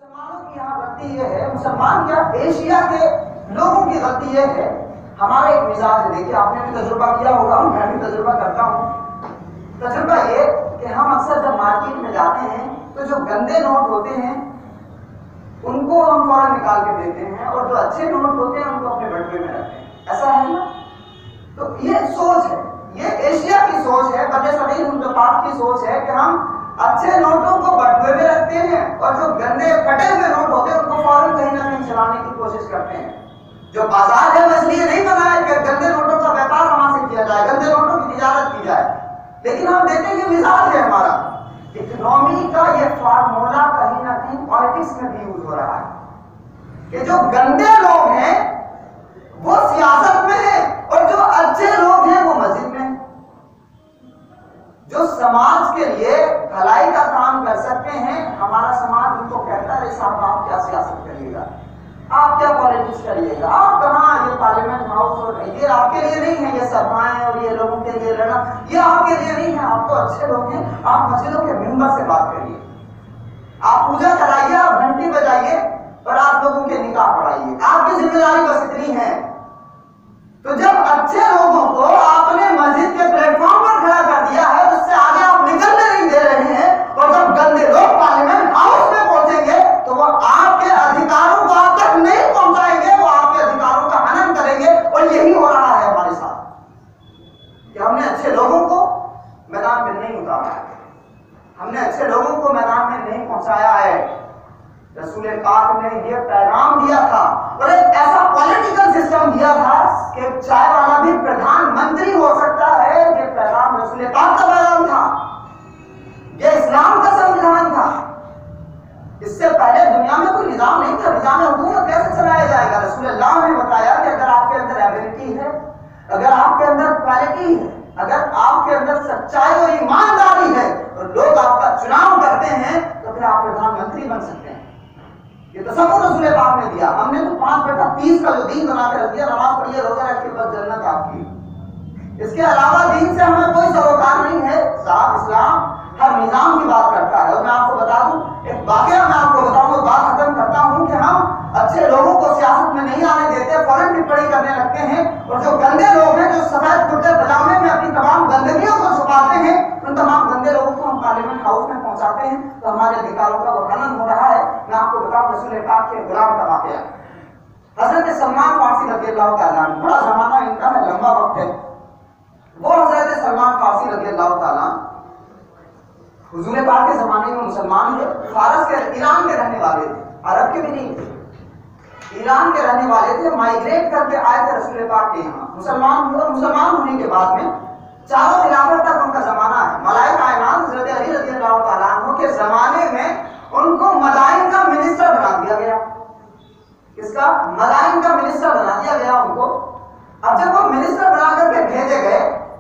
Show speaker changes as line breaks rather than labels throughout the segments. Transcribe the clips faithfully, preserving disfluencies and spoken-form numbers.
मुसलमानों की यहाँ गलती ये है, मुसलमान क्या एशिया के लोगों की गलती ये है, हमारा एक मिजाज है। देखिए आपने भी तजुर्बा किया होगा, मैं भी तजुर्बा करता हूँ। तजुर्बा ये कि हम अक्सर जब मार्केट में जाते हैं तो जो गंदे नोट होते हैं उनको हम फौरन निकाल के देते हैं और जो अच्छे नोट होते हैं उनको अपने बटुए में रखते हैं। ऐसा है ना? तो ये सोच है, ये एशिया की सोच है, बड़े सभी मुल्कात की सोच है कि हम अच्छे नोटों को बटुए में रखते हैं और जो गंदे फटे हुए नोट होते हैं उनको फौरन कहीं ना कहीं चलाने की कोशिश करते हैं। जो बाजार है वो इसलिए नहीं बनाया कि गंदे नोटों का व्यापार वहां से किया जाए, गंदे नोटों की तिजारत की जाए, लेकिन हम देखते हैं कि मिजाज है हमारा। इकोनॉमी का ये फार्मूला कहीं ना कहीं पॉलिटिक्स में भी यूज हो रहा है कि जो गंदे लोग हैं वो सियासत में है और जो अच्छे लोग हैं वो मस्जिद में है। जो समाज के लिए भलाई का काम कर सकते हैं, हमारा समाज उनको कहता है साहब आप क्या सियासत करिएगा, आप क्या पॉलिटिक्स करिएगा, आप कहाँ, ये पार्लियामेंट हाउस और ये आपके लिए नहीं है, ये सभाएं और ये लोगों के लिए लड़ना ये आपके लिए नहीं है। आप तो अच्छे लोग हैं, आप मस्जिदों के मेंबर से बात करिए, आप पूजा कराइए, आप घंटी बजाइए और आप लोगों के निकाह पढ़ाइए, आपकी जिम्मेदारी बस इतनी है। तो जब अच्छे लोगों को आपने मस्जिद के प्लेटफॉर्म पर खड़ा कर दिया है, उससे आगे आप निकलने नहीं दे रहे हैं, और जब गंदे लोग पार्लियामेंट हाउस में पहुंचेंगे तो वो आपके अधिकारों को आप तक नहीं पहुंचाएंगे, वो आपके अधिकारों का हनन करेंगे। और यही हो रहा है हमारे साथ कि हमने अच्छे लोगों को मैदान में नहीं उतारा है, हमने अच्छे लोगों को मैदान में नहीं पहुंचाया है। रसूल पाक ने ये पैगाम दिया था और एक ऐसा पॉलिटिकल सिस्टम दिया था कि चाय वाला भी प्रधानमंत्री हो सकता है। ये पैगाम रसूल पाक का पैगाम था, ये इस्लाम का संविधान था। इससे पहले दुनिया में कोई निजाम नहीं था, निजाम हुकूमत कैसे चलाया जाएगा। रसूल अल्लाह ने बताया कि अगर आपके अंदर एबिलिटी है, अगर आपके अंदर क्वालिटी है, अगर आपके अंदर सच्चाई और ईमानदारी है और लोग आपका चुनाव करते हैं तो फिर आप प्रधानमंत्री बन सकते हैं। ये तो सब रसूल पाक ने दिया। हमने तो पांच बेटा तीस का जो दीन बना के रख दिया, नमाज पढ़िए, रोजा रखिए, बस जन्नत आपकी। इसके अलावा दीन से हमें कोई सरोकार नहीं है। साहब इस्लाम हर निजाम की बात करता है। और मैं आपको बता दूं, एक वाकया मैं आपको बताऊं और बात खत्म करता हूं कि हम अच्छे लोगों को सियासत में नहीं आने देते, फौरन टिप्पणी करने लगते हैं, और जो गंदे लोग हैं, जो सफेद कुर्ते पजामे में अपनी तमाम गंदगियों को छुपाते हैं, उन तमाम गंदे लोगों को हम पार्लियामेंट हाउस में पहुंचाते हैं तो हमारे अधिकारों का वो हनन हो रहा है। मैं आपको बताऊं रसूल पाक के गुलाम का वाकया, हजरत सलमान फारसी रज़ी अल्लाह तआला, बड़ा जमाना इनका है, लंबा वक्त है। वो हजरत सलमान फारसी रज़ी अल्लाह तआला हुजूर पाक के जमाने में मुसलमान थे, फारस के ईरान के रहने वाले थे, अरब के भी नहीं थे, ईरान के रहने वाले थे। माइग्रेट करके आए थे रसूल पाक के यहाँ, मुसलमान हुए। मुसलमान होने के बाद में चारों खिलाफत तक उनका जमाना है। मलाए कायनात हजरत अली रज़ी अल्लाह तआला अन्हु के जमाने में उनको मदाइन का मिनिस्टर बना दिया गया। किसका? मदाइन का मिनिस्टर बना दिया गया उनको। अब जब वो मिनिस्टर बना करके भेजे गए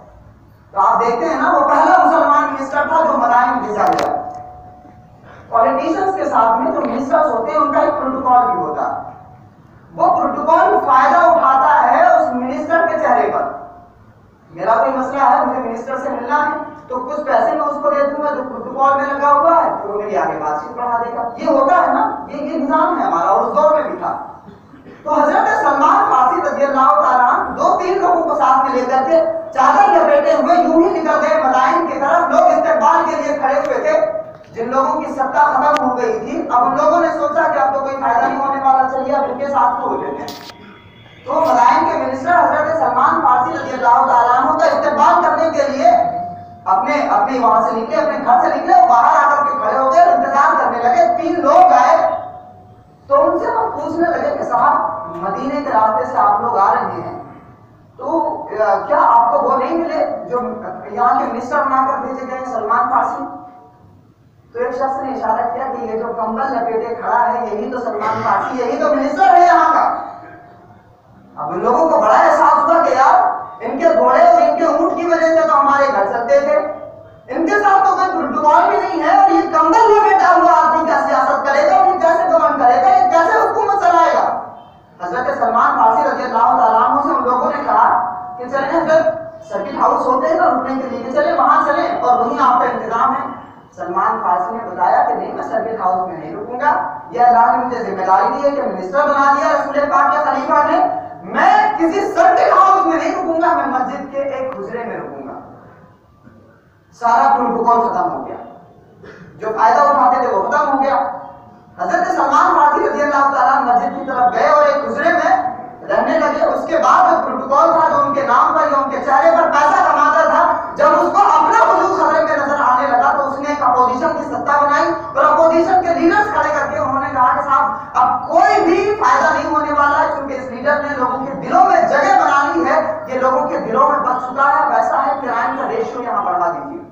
तो आप देखते हैं ना, वो पहला मुसलमान मिनिस्टर था जो मदाइन भेजा गया। पॉलिटिशियंस के साथ में जो मिनिस्टर्स होते हैं उनका एक प्रोटोकॉल भी होता है। वो प्रोटोकॉल फायदा उठाता है उस मिनिस्टर के चेहरे पर। मेरा कोई मसला है, मुझे मिनिस्टर से मिलना है, तो कुछ पैसे मैं उसको दे दूंगा जो प्रोटोकॉल में लगा हुआ है, तो वो मेरी आगे बातचीत बढ़ा देगा। ये होता है ना, ये ये निजाम है हमारा, और उस दौर में भी था। तो हजरत सलमान फारसी रज़ी अल्लाह तआला दो तीन लोगों को साथ में लेकर के चादर लपेटे हुए यूं ही निकल गए मदाइन की तरफ। लोग इस्तेकबाल के लिए खड़े हुए थे। जिन लोगों की सत्ता खत्म हो गई थी, अब उन लोगों ने सोचा कि अब तो कोई फायदा नहीं होने वाला, चलिए अब इनके साथ हो लेते हैं। तो मदाइन के मिनिस्टर हजरत सलमान फारसी रज़ी अल्लाह तआला अन्हु का इस्तेकबाल करने के लिए अपने अपने वहां से निकले, अपने घर से निकले, बाहर आकर के खड़े हो गए, इंतजार करने लगे। तीन लोग आए तो उनसे हम पूछने लगे कि साहब मदीने के रास्ते से आप लोग आ रहे हैं, तो क्या आपको वो नहीं मिले जो यहाँ के मिनिस्टर बनाकर भेजे गए सलमान फारसी? तो एक शख्स ने इशारा किया कि ये जो कंबल लपेटे खड़ा है यही तो सलमान फारसी, यही तो मिनिस्टर है यहाँ का। अब उन लोगों को बड़ा एहसास हुआ कि यार इनके घोड़े और इनके ऊंट की वजह से तो हमारे घर चलते थे, इनके साथ तो कोई प्रोटोकॉल भी नहीं है, और ये कंबल लपेटा हुआ आदमी क्या सियासत करेगा, ये कैसे गवर्न करेगा, ये कैसे हुकूमत चलाएगा। हजरत सलमान फारसी रज़ी अल्लाह तआला अन्हु से उन लोगों ने कहा कि चलें, अगर सर्किट हाउस होते हैं ना रुकने के लिए, चले वहां चले और वहीं आपका इंतजाम है। सलमान फारसी ने बताया कि नहीं, मैं सर्किट हाउस में नहीं रुकूंगा, ये अल्लाह ने मुझे जिम्मेदारी दी है कि मिनिस्टर बना दिया रसूल पाक के खलीफा ने, मैं किसी सर्टेन हाउस में नहीं रुकूंगा, मैं मस्जिद के एक हुजरे में रुकूंगा। सारा प्रोटोकॉल खत्म हो गया, जो फायदा उठाते थे वो खत्म हो गया। हजरत सलमान फारसी रज़ी अल्लाह ताला मस्जिद की तरफ गए और एक हुजरे में रहने लगे। उसके बाद जो प्रोटोकॉल था, जो उनके नाम पर या उनके चेहरे पर पैसा कमाता था, जब उसको अपना वजूद खतरे में नजर आने लगा तो उसने एक अपोजिशन की सत्ता बनाई और अपोजिशन के लीडर्स खड़े करके उन्होंने कहा कि साहब अब कोई भी फायदा नहीं होने वाला है, क्योंकि इस लीडर ने लोगों के दिलों में जगह बना ली है, ये लोगों के दिलों में बस चुका है। वैसा है क्राइम का रेशियो यहाँ बढ़ा दीजिए।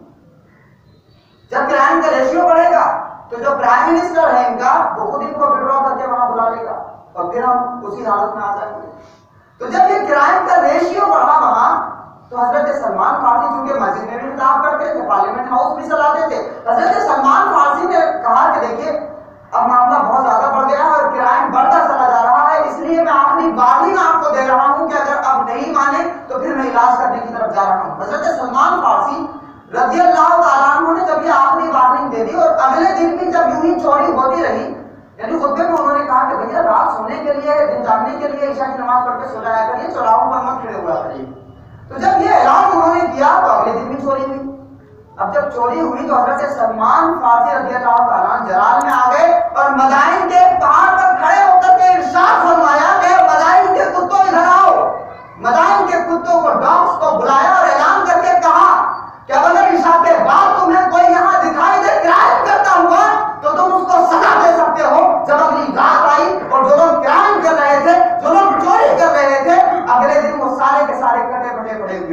जब क्राइम का रेशियो बढ़ेगा तो जो प्राइम मिनिस्टर है इनका, वो खुद इनको विड्रॉ करके वहां बुला लेगा और फिर हम उसी हालत में आ जाएंगे। तो जब ये क्राइम का रेशियो बढ़ा वहां, तो हजरत सलमान फारसी चूंकि मस्जिद में भी खिताब करते थे, पार्लियामेंट हाउस भी चलाते थे, हजरत सलमान फारसी ने कहा कि देखिए अब मामला बहुत ज्यादा बढ़ गया है और क्राइम बढ़ता चला जा रहा है, इसलिए मैं आखिरी वार्निंग आपको दे रहा हूं कि अगर अब नहीं माने तो फिर मैं इलाज करने की तरफ जा रहा हूं। हजरत सलमान फारसी रज़ी अल्लाह ताला अन्हु ने जब ये आखिरी वार्निंग दे दी और अगले दिन भी जब यूं ही चोरी होती रही, यानी खुतबे में उन्होंने कहा कि भैया रात सोने के लिए, दिन जागने के लिए ईशा की नमाज पढ़ के सो जाया करिए, चौराहों पर मत खड़े हुआ करिए। तो जब ये ऐलान उन्होंने किया तो अगले दिन भी चोरी हुई। अब जब चोरी हुई तो हजरत सलमान फारसी रज़ी अल्लाह ताला जलाल में आ गए और मदाइन के पहाड़ पर खड़े होकर के इरशाद फरमाया कि मदाइन के कुत्तों इधर आओ। मदाइन के कुत्तों को, डॉग्स को बुलाया और ऐलान करके कहा कि अगर ईशा के बाद तुम्हें कोई यहाँ दिखाई दे क्राइम करता हुआ तो तुम उसको सजा दे सकते हो। जब अगली रात आई और जो लोग क्राइम कर रहे थे, जो लोग चोरी कर रहे थे, अगले दिन वो सारे के सारे कटे पटे पड़े हुए।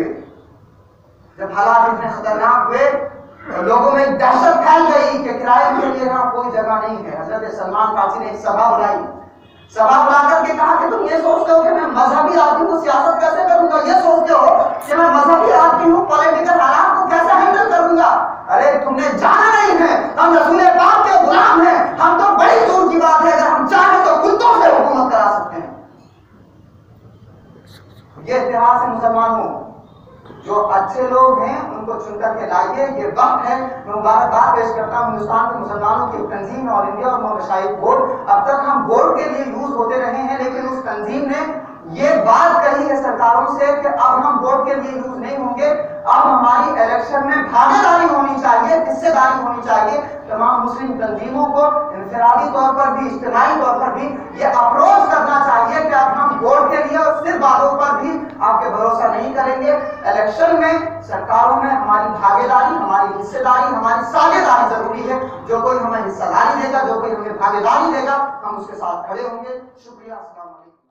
जब हालात इतने खतरनाक हुए तो लोगों में दहशत फैल गई कि क्राइम के लिए यहाँ कोई जगह नहीं है। हजरत सलमान फारसी ने एक सभा बुलाई, सभा बुलाकर के कहा कि तुम ये सोचते हो कि मैं मजहबी आदमी हूँ, सियासत कैसे करूंगा? ये सोचते हो कि मैं मजहबी आदमी हूँ, पॉलिटिकल हालात को कैसे हैंडल करूंगा? अरे तुमने जाना नहीं है, हम रसूल पाक के गुलाम हैं, हम तो बड़ी दूर की बात है, अगर हम चाहें तो कुत्तों से हुकूमत करा सकते हैं। ये इतिहास है मुसलमानों, जो अच्छे लोग हैं उनको चुनकर के लाइए। ये वक्त है, मैं मुबारकबाद पेश करता हूँ हिंदुस्तान के मुसलमानों की तंजीम और इंडिया और मशाइख बोर्ड। अब तक हम बोर्ड के लिए यूज होते रहे हैं, लेकिन उस तंजीम ने ये बात कही है सरकारों से कि अब हम वोट के लिए यूज नहीं होंगे, अब हमारी इलेक्शन में भागीदारी होनी चाहिए, हिस्सेदारी होनी चाहिए। तमाम मुस्लिम तंजीमों को इंफरादी तौर पर भी, इज्तिमाई तौर पर भी ये अप्रोच करना चाहिए कि अब हम वोट के लिए और सिर्फ बातों पर भी आपके भरोसा नहीं करेंगे। इलेक्शन में, सरकारों में हमारी भागीदारी, हमारी हिस्सेदारी, हमारी साझेदारी जरूरी है। जो कोई हमें हिस्सेदारी देगा, जो कोई हमें भागीदारी देगा, हम उसके साथ खड़े होंगे। शुक्रिया। अस्सलाम वालेकुम।